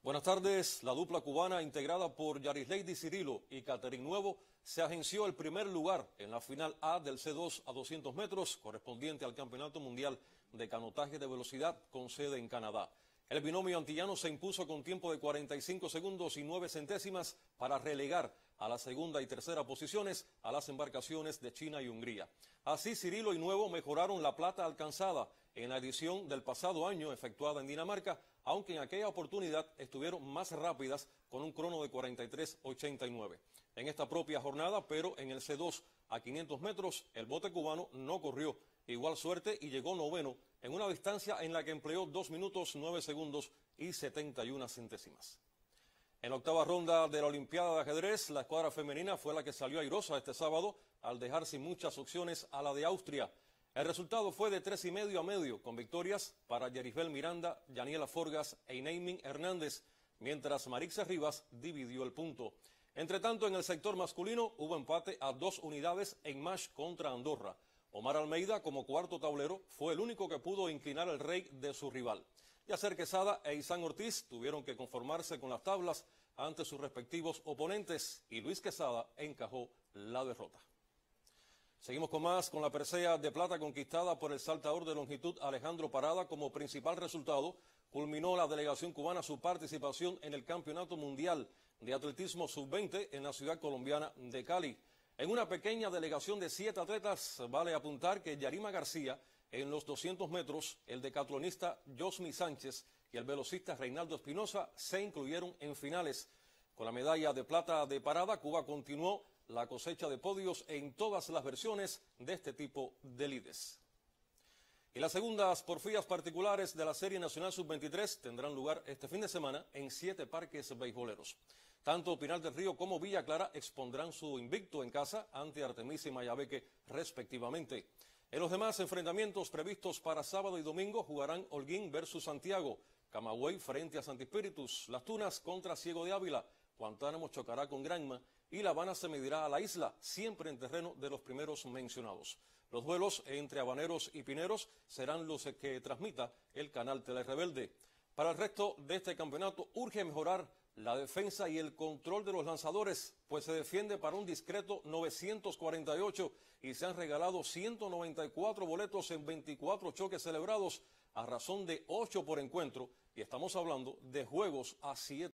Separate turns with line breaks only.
Buenas tardes. La dupla cubana integrada por Yarisleidi Cirilo y Catherine Nuevo se agenció el primer lugar en la final A del C2 a 200 metros, correspondiente al Campeonato Mundial de Canotaje de Velocidad con sede en Canadá. El binomio antillano se impuso con tiempo de 45 segundos y 9 centésimas para relegar a la segunda y tercera posiciones a las embarcaciones de China y Hungría. Así, Cirilo y Nuevo mejoraron la plata alcanzada en la edición del pasado año efectuada en Dinamarca, aunque en aquella oportunidad estuvieron más rápidas con un crono de 43.89. En esta propia jornada, pero en el C2 a 500 metros, el bote cubano no corrió igual suerte y llegó noveno en una distancia en la que empleó 2 minutos 9 segundos y 71 centésimas. En la octava ronda de la Olimpiada de Ajedrez, la escuadra femenina fue la que salió airosa este sábado al dejar sin muchas opciones a la de Austria. El resultado fue de 3,5 a medio, con victorias para Yerisbel Miranda, Yaniela Forgas e Ineimin Hernández, mientras Marixa Rivas dividió el punto. Entre tanto, en el sector masculino hubo empate a 2 unidades en match contra Andorra. Omar Almeida, como cuarto tablero, fue el único que pudo inclinar el rey de su rival. Yacer Quesada e Isán Ortiz tuvieron que conformarse con las tablas ante sus respectivos oponentes y Luis Quesada encajó la derrota. Seguimos con la presea de plata conquistada por el saltador de longitud Alejandro Parada. Como principal resultado, culminó la delegación cubana su participación en el Campeonato Mundial de Atletismo Sub-20 en la ciudad colombiana de Cali. En una pequeña delegación de 7 atletas, vale apuntar que Yarima García en los 200 metros, el decatlonista Josmi Sánchez y el velocista Reinaldo Espinosa se incluyeron en finales. Con la medalla de plata de Parada, Cuba continuó la cosecha de podios en todas las versiones de este tipo de lides. Y las segundas porfías particulares de la Serie Nacional Sub-23 tendrán lugar este fin de semana en 7 parques beisboleros. Tanto Pinar del Río como Villa Clara expondrán su invicto en casa ante Artemisa y Mayabeque respectivamente. En los demás enfrentamientos previstos para sábado y domingo jugarán Holguín versus Santiago, Camagüey frente a Santi Espíritus, Las Tunas contra Ciego de Ávila, Guantánamo chocará con Granma y La Habana se medirá a La Isla, siempre en terreno de los primeros mencionados. Los duelos entre Habaneros y Pineros serán los que transmita el canal Telerebelde. Para el resto de este campeonato urge mejorar la defensa y el control de los lanzadores, pues se defiende para un discreto 948 y se han regalado 194 boletos en 24 choques celebrados a razón de 8 por encuentro, y estamos hablando de juegos a 7.